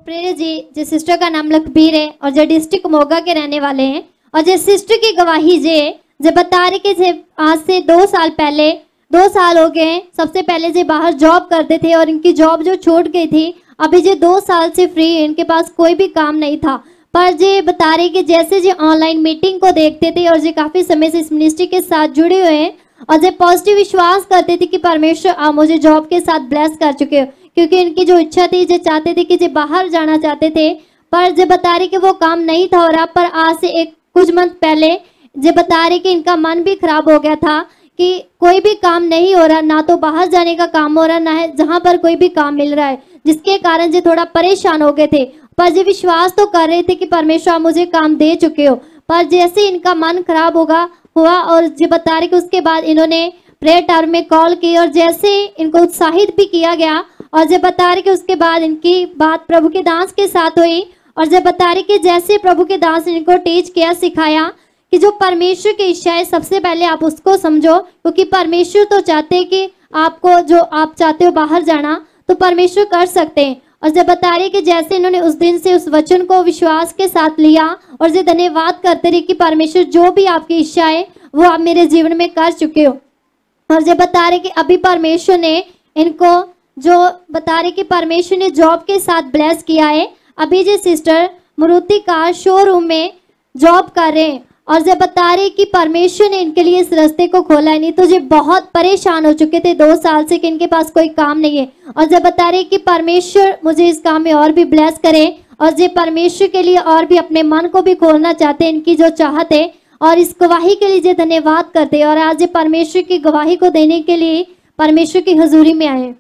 प्रेरित जी जिस सिस्टर का नाम लखबीर है और जो डिस्ट्रिक्ट मोगा के रहने वाले हैं और जिस सिस्टर की गवाही जो बता रहे कि जे आज से 2 साल पहले 2 साल हो गए हैं। सबसे पहले जो बाहर जॉब करते थे और इनकी जॉब जो छूट गई थी, अभी जो 2 साल से फ्री है, इनके पास कोई भी काम नहीं था। पर जे बता रहे कि जैसे जो ऑनलाइन मीटिंग को देखते थे और जो काफ़ी समय से इस मिनिस्ट्री के साथ जुड़े हुए हैं और जो पॉजिटिव विश्वास करते थे कि परमेश्वर आप मुझे जॉब के साथ ब्लेस कर चुके हो, क्योंकि इनकी जो इच्छा थी, जो चाहते थे कि जो बाहर जाना चाहते थे, पर जो बता रहे कि वो काम नहीं था। और आप पर आज से कुछ मंथ पहले जो बता रहे कि इनका मन भी खराब हो गया था कि कोई भी काम नहीं हो रहा, ना तो बाहर जाने का काम हो रहा, ना है जहाँ पर कोई भी काम मिल रहा है, जिसके कारण जो थोड़ा परेशान हो गए थे। पर जो विश्वास तो कर रहे थे कि परमेश्वर आप मुझे काम दे चुके हो, पर जैसे इनका मन खराब हुआ और जो बता रहे कि उसके बाद इन्होंने प्रेयर टावर में कॉल की और जैसे इनको उत्साहित भी किया गया और जब बता रहे कि उसके बाद इनकी बात प्रभु के दास के साथ हुई और जब बता रहे कि जैसे प्रभु के दास ने इनको टीच किया, सिखाया कि जो परमेश्वर की इच्छा है सबसे पहले आप उसको समझो, क्योंकि परमेश्वर तो चाहते हैं कि आपको जो आप चाहते हो बाहर जाना तो परमेश्वर कर सकते हैं। और जब बता रहे कि जैसे इन्होंने उस दिन से उस वचन को विश्वास के साथ लिया और जो धन्यवाद करते रहे कि परमेश्वर जो भी आपकी इच्छा है वो आप मेरे जीवन में कर चुके हो। और जब बता रहे कि अभी परमेश्वर ने इनको जो बता रहे कि परमेश्वर ने जॉब के साथ ब्लेस किया है। अभी जो सिस्टर मारुति कार शोरूम में जॉब कर रहे हैं और जब बता रहे कि परमेश्वर ने इनके लिए इस रास्ते को खोला है, नहीं तो ये बहुत परेशान हो चुके थे 2 साल से कि इनके पास कोई काम नहीं है। और जब बता रहे कि परमेश्वर मुझे इस काम में और भी ब्लेस करे और ये परमेश्वर के लिए और भी अपने मन को भी खोलना चाहते हैं, इनकी जो चाहत है, और इस गवाही के लिए धन्यवाद करते हैं और आज ये परमेश्वर की गवाही को देने के लिए परमेश्वर की हजूरी में आए।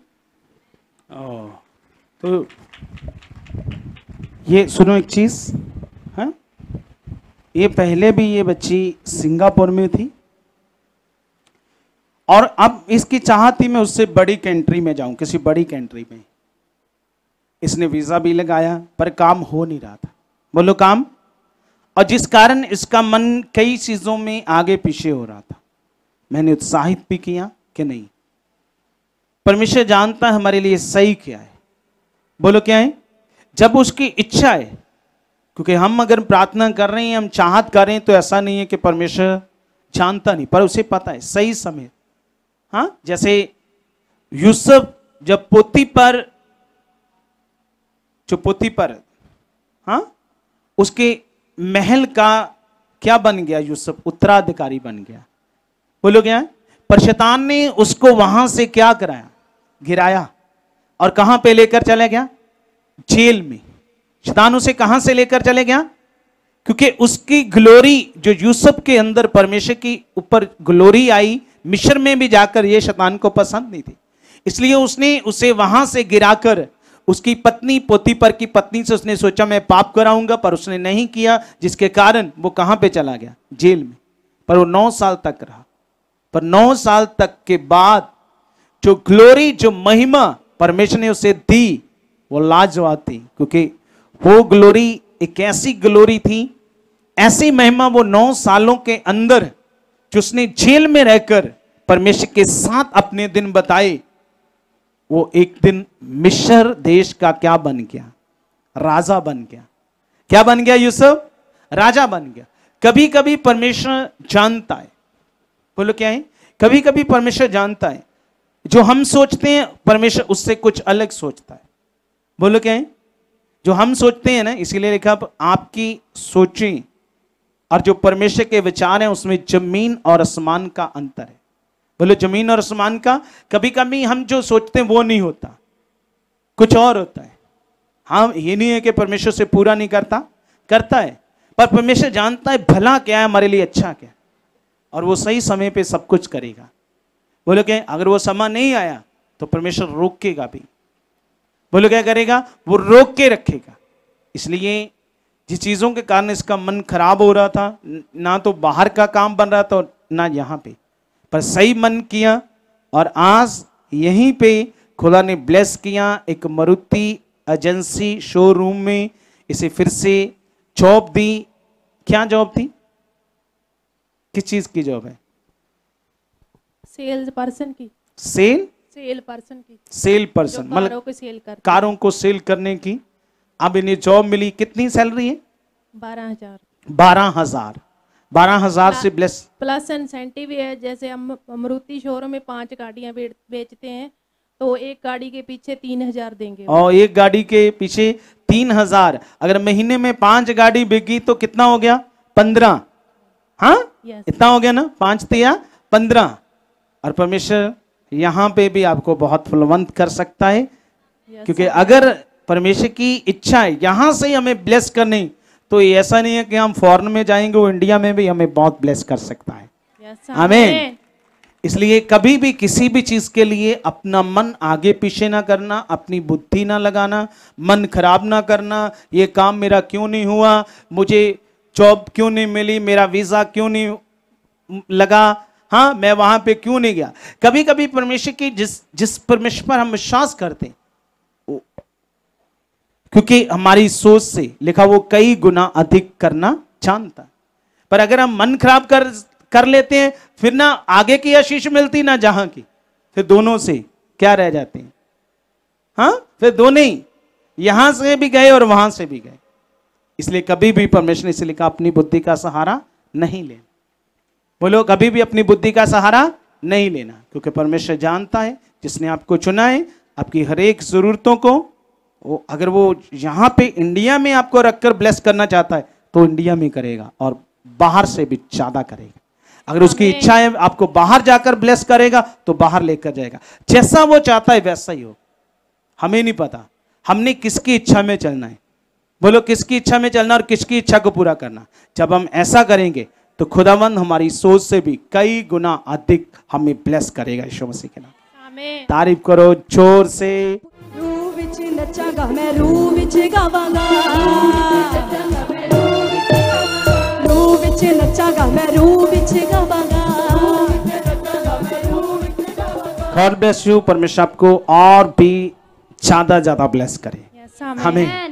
तो ये सुनो एक चीज, हाँ, ये पहले भी ये बच्ची सिंगापुर में थी और अब इसकी चाहत थी मैं उससे बड़ी कंट्री में जाऊं, किसी बड़ी कंट्री में। इसने वीजा भी लगाया पर काम हो नहीं रहा था, बोलो काम, और जिस कारण इसका मन कई चीजों में आगे पीछे हो रहा था। मैंने उत्साहित भी किया कि नहीं, परमेश्वर जानता है हमारे लिए सही क्या है, बोलो क्या है, जब उसकी इच्छा है। क्योंकि हम अगर प्रार्थना कर रहे हैं, हम चाहत कर रहे हैं, तो ऐसा नहीं है कि परमेश्वर जानता नहीं, पर उसे पता है सही समय। हाँ, जैसे यूसुफ जब पोतीपर हाँ उसके महल का क्या बन गया, यूसुफ उत्तराधिकारी बन गया, बोलो क्या, पर शैतान ने उसको वहां से क्या कराया, गिराया और कहां पे लेकर चला गया, जेल में। शैतान उसे कहां से लेकर चले गया, क्योंकि उसकी ग्लोरी जो यूसुफ के अंदर परमेश्वर की ऊपर ग्लोरी आई, मिस्र में भी जाकर ये शैतान को पसंद नहीं थी, इसलिए उसने उसे वहां से गिराकर उसकी पत्नी पोतीपर की पत्नी से उसने सोचा मैं पाप कराऊंगा, पर उसने नहीं किया, जिसके कारण वो कहां पे चला गया, जेल में। पर वो 9 साल तक रहा, पर 9 साल तक के बाद जो ग्लोरी, जो महिमा परमेश्वर ने उसे दी वो लाजवाब थी, क्योंकि वो ग्लोरी एक ऐसी ग्लोरी थी, ऐसी महिमा वो 9 सालों के अंदर जो उसने जेल में रहकर परमेश्वर के साथ अपने दिन बताए, वो एक दिन मिस्र देश का क्या बन गया, राजा बन गया। क्या बन गया यूसुफ, राजा बन गया। कभी कभी परमेश्वर जानता है, बोलो क्या है, कभी कभी परमेश्वर जानता है, जो हम सोचते हैं परमेश्वर उससे कुछ अलग सोचता है, बोलो क्या है, जो हम सोचते हैं ना, इसीलिए लिखा आपकी सोचें और जो परमेश्वर के विचार हैं उसमें जमीन और आसमान का अंतर है, बोलो जमीन और आसमान का। कभी कभी हम जो सोचते हैं वो नहीं होता, कुछ और होता है। हाँ, ये नहीं है कि परमेश्वर से पूरा नहीं करता है, पर परमेश्वर जानता है भला क्या है, हमारे लिए अच्छा क्या है, और वो सही समय पे सब कुछ करेगा। बोलो क्या, अगर वो समय नहीं आया तो परमेश्वर रोकेगा भी, बोलो क्या करेगा, वो रोक के रखेगा। इसलिए जिस चीजों के कारण इसका मन खराब हो रहा था, ना तो बाहर का काम बन रहा था ना यहाँ पे, पर सही मन किया और आज यहीं पे खुदा ने ब्लेस किया। एक मारुति एजेंसी शोरूम में इसे फिर से जॉब दी। क्या जॉब थी, किस चीज की जॉब है, सेल्स पर्सन की, सेल सेल पर्सन की, सेल पर्सन, मतलब कारों को सेल करने की। अब इन्हें जॉब मिली, कितनी सैलरी है? 12,000 12,000। 12,000 से ब्लेस प्लस इंसेंटिव भी है। जैसे हम अमरूती शोरूम में 5 गाड़ियां बेचते हैं तो एक गाड़ी के पीछे 3,000 देंगे और एक गाड़ी के पीछे 3,000। अगर महीने में 5 गाड़ी बिकी तो कितना हो गया? 15। हाँ Yes. इतना हो गया ना, 5 तिया 15। और परमेश्वर यहाँ पे भी आपको बहुत फलवंत कर सकता है। Yes, क्योंकि अगर परमेश्वर की इच्छा है यहाँ से हमें ब्लेस करनी, तो ये ऐसा नहीं है कि हम फॉरेन में जाएंगे, वो इंडिया में भी हमें बहुत ब्लेस कर सकता है। Yes, आमीन। इसलिए कभी भी किसी भी चीज के लिए अपना मन आगे पीछे ना करना, अपनी बुद्धि ना लगाना, मन खराब ना करना। ये काम मेरा क्यों नहीं हुआ, मुझे जॉब क्यों नहीं मिली, मेरा वीजा क्यों नहीं लगा, हाँ मैं वहां पे क्यों नहीं गया। कभी कभी परमेश्वर की जिस परमेश्वर पर हम विश्वास करते हैं, क्योंकि हमारी सोच से लिखा वो कई गुना अधिक करना जानता है। पर अगर हम मन खराब कर लेते हैं, फिर ना आगे की आशीष मिलती ना जहां की, फिर दोनों से क्या रह जाते हैं? हाँ फिर दोनों ही, यहां से भी गए और वहां से भी गए। इसलिए कभी भी परमेश्वर ने इसे लिखा अपनी बुद्धि का सहारा नहीं लेना। बोलो कभी भी अपनी बुद्धि का सहारा नहीं लेना, क्योंकि परमेश्वर जानता है जिसने आपको चुना है आपकी हर एक जरूरतों को। अगर वो यहां पे इंडिया में आपको रखकर ब्लेस करना चाहता है तो इंडिया में करेगा और बाहर से भी ज्यादा करेगा। अगर उसकी इच्छा है आपको बाहर जाकर ब्लेस करेगा तो बाहर लेकर जाएगा। जैसा वो चाहता है वैसा ही हो। हमें नहीं पता हमने किसकी इच्छा में चलना है। बोलो किसकी इच्छा में चलना और किसकी इच्छा को पूरा करना। जब हम ऐसा करेंगे तो खुदावंद हमारी सोच से भी कई गुना अधिक हमें ब्लेस करेगा। यीशु मसीह के नाम आमीन। तारीफ करो जोर से। रूह विच नचांगा मैं, रूह विच गावांगा, रूह विच नचांगा मैं, रूह विच गावांगा। God bless you. परमेश्वर आपको और भी ज्यादा ब्लेस करे। Yes, आमीन। हमें